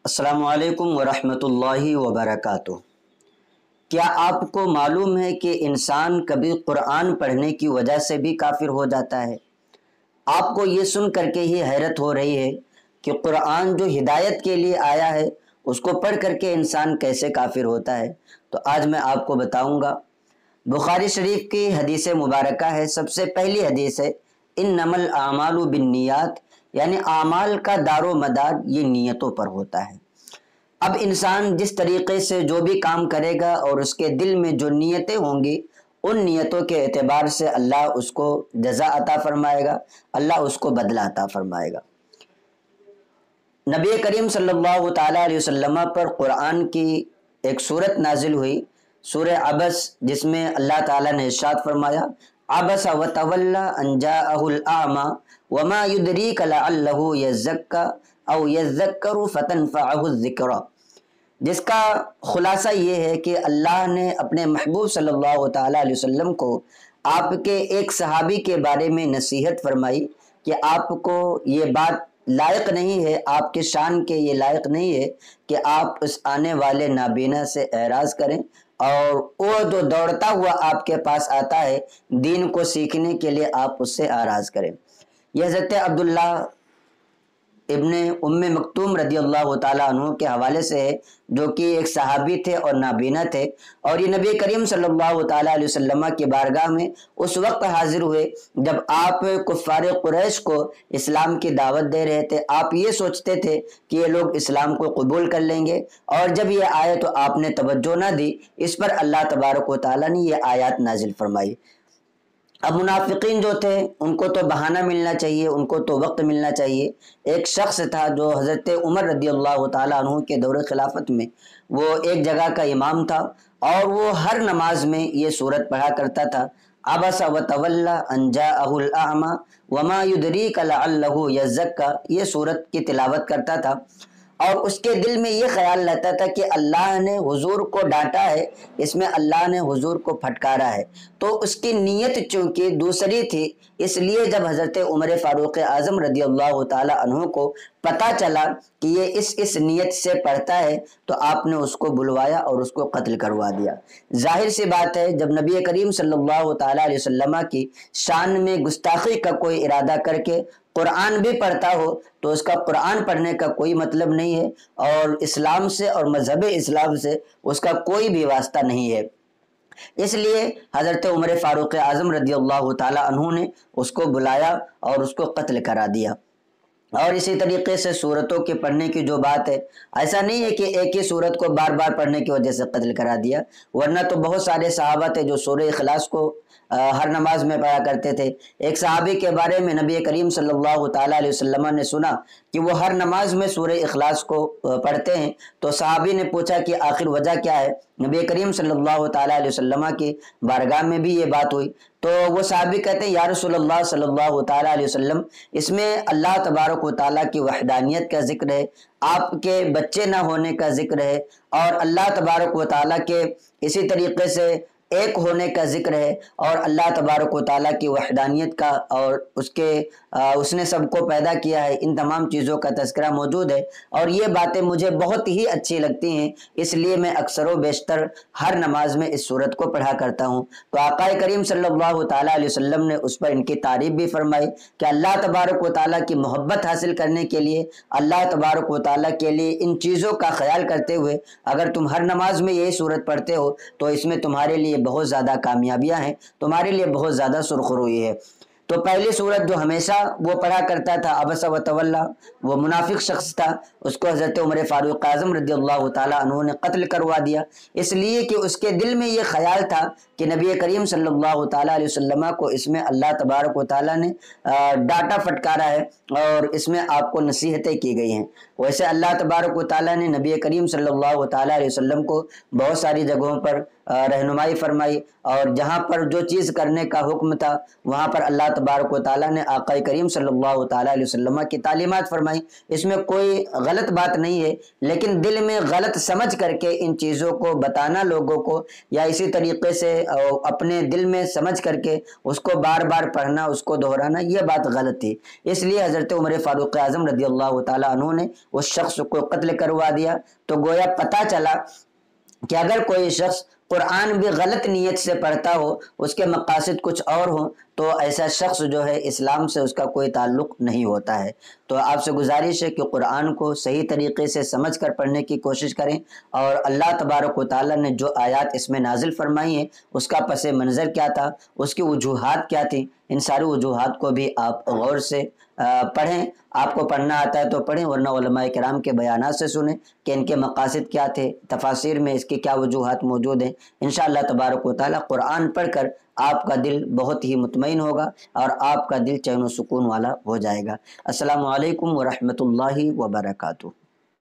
السلام علیکم ورحمۃ اللہ وبرکاتہ۔ کیا آپ کو معلوم ہے کہ انسان کبھی قرآن پڑھنے کی وجہ سے بھی کافر ہو جاتا ہے؟ آپ کو یہ سن کر کے ہی حیرت ہو رہی ہے کہ قرآن جو ہدایت کے لیے آیا ہے اس کو پڑھ کر کے انسان کیسے کافر ہوتا ہے؟ تو آج میں آپ کو بتاؤں گا۔ بخاری شریف کی حدیث مبارکہ ہے، سب سے پہلی حدیث ہے انما الاعمال بالنیات، یعنی اعمال کا دار و مدار یہ نیتوں پر ہوتا ہے۔ اب انسان جس طریقے سے جو بھی کام کرے گا اور اس کے دل میں جو نیتیں ہوں گی، ان نیتوں کے اعتبار سے اللہ اس کو جزا عطا فرمائے گا، اللہ اس کو بدلہ عطا فرمائے گا۔ نبی کریم صلی اللہ تعالیٰ علیہ وسلم پر قرآن کی ایک صورت نازل ہوئی، سورہ عبس، جس میں اللہ تعالیٰ نے ارشاد فرمایا عبس وتولی ان جاءہ الاعمی وما یدریک لعلہ یزکی او یذکر فتنفعہ الذکری، جس کا خلاصہ یہ ہے کہ اللہ نے اپنے محبوب صلی اللہ تعالیٰ علیہ وسلم کو آپ کے ایک صحابی کے بارے میں نصیحت فرمائی کہ آپ کو یہ بات لائق نہیں ہے، آپ کے شان کے یہ لائق نہیں ہے کہ آپ اس آنے والے نابینا سے اعراض کریں، اور وہ جو دوڑتا ہوا آپ کے پاس آتا ہے دین کو سیکھنے کے لیے، آپ اس سے اعراض کریں۔ یہ حضرت عبداللہ ابن ام مکتوم رضی اللہ تعالیٰ عنہ کے حوالے سے ہے، جو کہ ایک صحابی تھے اور نابینا تھے، اور یہ نبی کریم صلی اللہ تعالیٰ علیہ وسلم کی بارگاہ میں اس وقت حاضر ہوئے جب آپ کفار قریش کو اسلام کی دعوت دے رہے تھے۔ آپ یہ سوچتے تھے کہ یہ لوگ اسلام کو قبول کر لیں گے، اور جب یہ آئے تو آپ نے توجہ نہ دی، اس پر اللہ تبارک و تعالیٰ نے یہ آیات نازل فرمائی۔ اب منافقین جو تھے ان کو تو بہانہ ملنا چاہیے، ان کو تو وقت ملنا چاہیے۔ ایک شخص تھا جو حضرت عمر رضی اللہ تعالیٰ عنہ کے دور خلافت میں وہ ایک جگہ کا امام تھا، اور وہ ہر نماز میں یہ سورت پڑھا کرتا تھا، عبس وتولی ان جاءہ الاعمی وما یدریک لعلہ یزکی، یہ سورت کی تلاوت کرتا تھا، اور اس کے دل میں یہ خیال رہتا تھا کہ اللہ نے حضور کو ڈانٹا ہے، اس میں اللہ نے حضور کو پھٹکارا ہے۔ تو اس کی نیت چونکہ دوسری تھی، اس لیے جب حضرت عمر فاروق اعظم رضی اللہ تعالی عنہ کو پتہ چلا کہ یہ اس نیت سے پڑھتا ہے، تو آپ نے اس کو بلوایا اور اس کو قتل کروا دیا۔ ظاہر سی بات ہے، جب نبی کریم صلی اللہ تعالیٰ علیہ وسلم کی شان میں گستاخی کا کوئی ارادہ کر کے قرآن بھی پڑھتا ہو تو اس کا قرآن پڑھنے کا کوئی مطلب نہیں ہے، اور اسلام سے اور مذہب اسلام سے اس کا کوئی بھی واسطہ نہیں ہے۔ اس لیے حضرت عمر فاروق اعظم رضی اللہ تعالی عنہ نے اس کو بلایا اور اس کو قتل کرا دیا۔ اور اسی طریقے سے سورتوں کے پڑھنے کی جو بات ہے، ایسا نہیں ہے کہ ایک ہی سورت کو بار بار پڑھنے کی وجہ سے قتل کرا دیا، ورنہ تو بہت سارے صحابہ تھے جو سورہ اخلاص کو ہر نماز میں پڑھا کرتے تھے۔ ایک صحابی کے بارے میں نبی کریم صلی اللہ تعالیٰ علیہ وسلم نے سنا کہ وہ ہر نماز میں سورہ اخلاص کو پڑھتے ہیں، تو صحابی نے پوچھا کہ آخر وجہ کیا ہے؟ نبی کریم صلی اللہ تعالیٰ علیہ وسلم کی بارگاہ میں بھی یہ بات ہوئی، تو وہ صحابی کہتے ہیں یا رسول اللہ صلی اللہ تعالیٰ علیہ وسلم، اس میں اللہ تبارک و تعالیٰ کی وحدانیت کا ذکر ہے، آپ کے بچے نہ ہونے کا ذکر ہے، اور اللہ تبارک و تعالیٰ کے اسی طریقے سے ایک ہونے کا ذکر ہے، اور اللہ تبارک و تعالیٰ کی وحدانیت کا، اور اس نے سب کو پیدا کیا ہے، ان تمام چیزوں کا تذکرہ موجود ہے، اور یہ باتیں مجھے بہت ہی اچھی لگتی ہیں، اس لیے میں اکثر و بیشتر ہر نماز میں اس سورت کو پڑھا کرتا ہوں۔ تو آقا کریم صلی اللہ تعالیٰ علیہ وسلم نے اس پر ان کی تعریف بھی فرمائی کہ اللہ تبارک و تعالیٰ کی محبت حاصل کرنے کے لیے، اللہ تبارک و تعالیٰ کے لیے ان چیزوں کا خیال کرتے ہوئے اگر تم ہر نماز میں یہی سورت پڑھتے ہو تو اس میں تمہارے لیے بہت زیادہ کامیابیاں ہیں، تمہارے لیے بہت زیادہ سرخروئی ہے۔ تو پہلی سورت جو ہمیشہ وہ پڑھا کرتا تھا عبس وتولی، وہ منافق شخص تھا، اس کو حضرت عمر فاروق اعظم رضی اللہ تعالیٰ عنہ نے قتل کروا دیا، اس لیے کہ اس کے دل میں یہ خیال تھا کہ نبی کریم صلی اللہ تعالیٰ علیہ وسلم کو اس میں اللہ تبارک و تعالیٰ نے ڈانٹا پھٹکارا ہے، اور اس میں آپ کو نصیحتیں کی گئی ہیں۔ ویسے اللہ تبارک و تعالیٰ نے نبی کریم صلی اللہ تعالیٰ علیہ وسلم کو بہت ساری جگہوں پر رہنمائی فرمائی، اور جہاں پر جو چیز کرنے کا حکم تھا وہاں پر اللہ تبارک و تعالیٰ نے آقا کریم صلی اللہ تعالیٰ علیہ وسلم کی تعلیمات فرمائی، اس میں کوئی غلط بات نہیں ہے، لیکن دل میں غلط سمجھ کر کے ان چیزوں کو بتانا لوگوں کو، یا اسی طریقے سے اپنے دل میں سمجھ کر کے اس کو بار بار پڑھنا، اس کو دہرانا، یہ بات غلط تھی۔ اس لیے حضرت عمر فاروق اعظم رضی اللہ تعالیٰ عنہ نے اس شخص کو قتل کروا دیا۔ تو گویا پتہ چلا کہ اگر کوئی شخص قرآن بھی غلط نیت سے پڑھتا ہو، اس کے مقاصد کچھ اور ہوں، تو ایسا شخص جو ہے اسلام سے اس کا کوئی تعلق نہیں ہوتا ہے۔ تو آپ سے گزارش ہے کہ قرآن کو صحیح طریقے سے سمجھ کر پڑھنے کی کوشش کریں، اور اللہ تبارک و تعالیٰ نے جو آیات اس میں نازل فرمائی ہیں اس کا پس منظر کیا تھا، اس کی وجوہات کیا تھیں، ان ساری وجوہات کو بھی آپ غور سے پڑھیں۔ آپ کو پڑھنا آتا ہے تو پڑھیں، ورنہ علماء کرام کے بیانات سے سنیں کہ ان کے مقاصد کیا تھے، تفاسیر میں اس کی کیا وجوہات موجود ہیں۔ انشاءاللہ تبارک و تعالیٰ قرآن پڑھ کر آپ کا دل بہت ہی مطمئن ہوگا اور آپ کا دل چین و سکون والا ہو جائے گا۔ السلام علیکم ورحمۃ اللہ وبرکاتہ۔